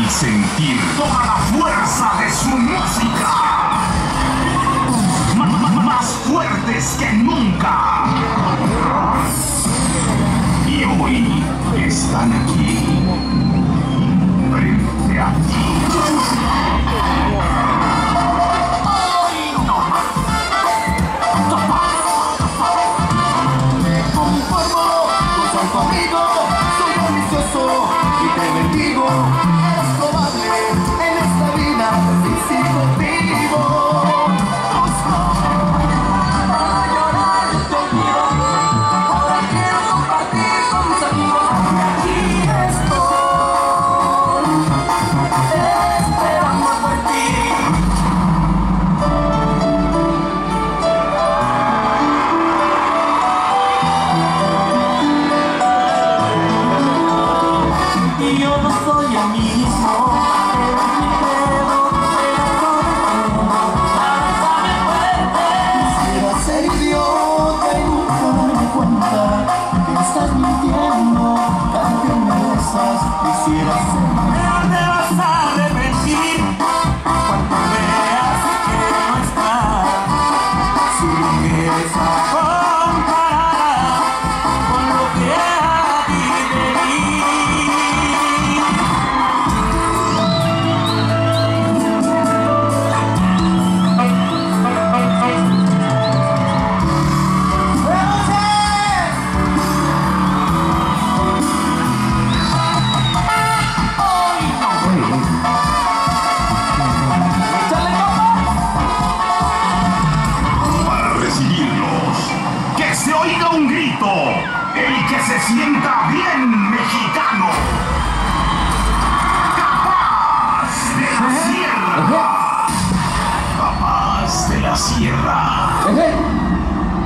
y sentir toda la fuerza de su música. Más fuertes que nunca. Y hoy están aquí, frente a ti. Me conformo con ser tu amigo, soy ambicioso y te bendigo. Es probable en esta vida si sigo vivo. Para llorar contigo, ahora quiero compartir con mis amigos. Y aquí estoy, esperando por ti. Y yo no soy el mismo, pero mi dedo abrázame fuerte. Quisiera ser idiota y nunca darme cuenta que estás mintiendo cada que me besas. Quisiera ser, pero te vas a arrepentir cuando veas que no estás. Si quieres comparar con lo que hay de mí. Para recibirlos, que se oiga un grito, el que se sienta bien mexicano. Capaz de la Sierra. Capaz de la Sierra.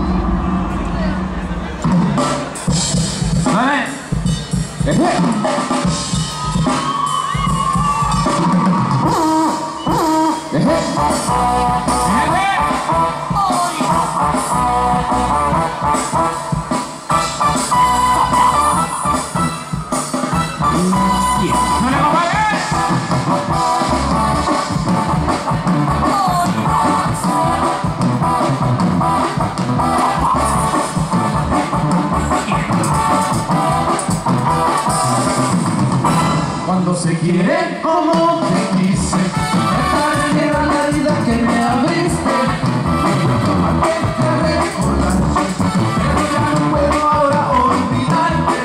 Cuando se quiere como te quise, me negra la vida que me abriste. Me cuento mal que te recordarte, pero ya no puedo ahora olvidarte.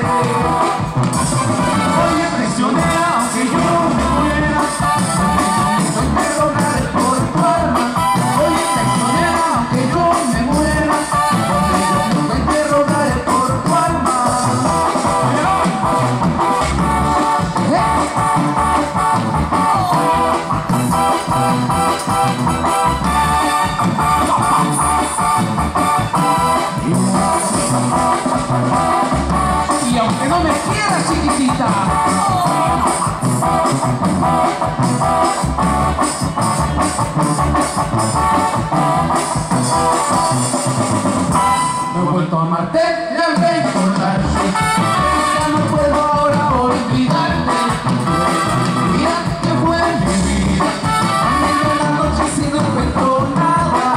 Oye, prisionera, aunque yo me muera, soy perdonaré por tu alma. Oye, prisionera, aunque yo me muera, soy perdonaré por tu alma. Y aunque no me quieras, chiquitita, no he vuelto a amarte ni a recordarte. Ya no puedo ahora olvidarte. Mira que fue mi vida, a medio de la noche sin no encuentro nada.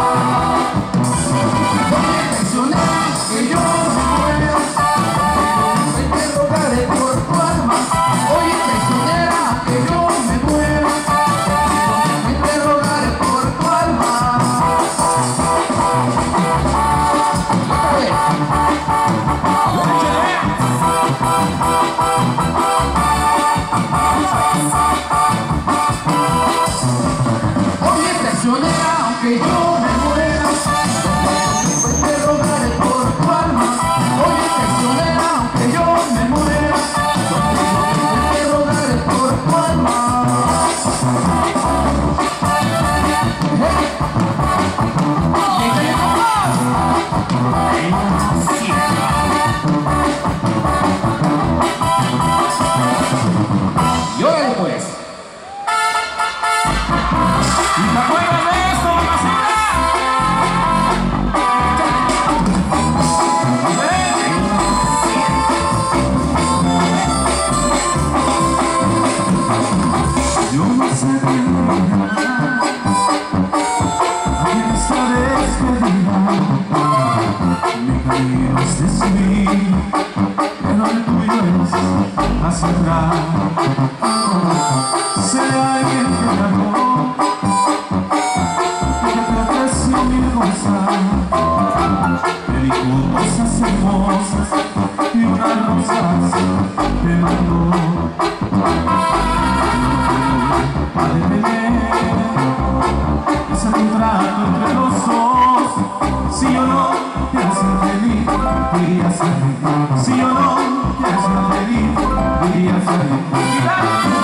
Oye, prisionera, que yo me muero, te interrogaré por tu alma. Oye, prisionera, que yo me muero, te interrogaré por tu alma. Otra vez. atrás. Sé alguien que te amó, que te ofreció mil cosas, te dijo cosas hermosas y unas rosas te mandó. Para detener ese contrato entre los dos, si yo no te hace feliz, dirías a mí. Si yo no te hace feliz, dirías a mí.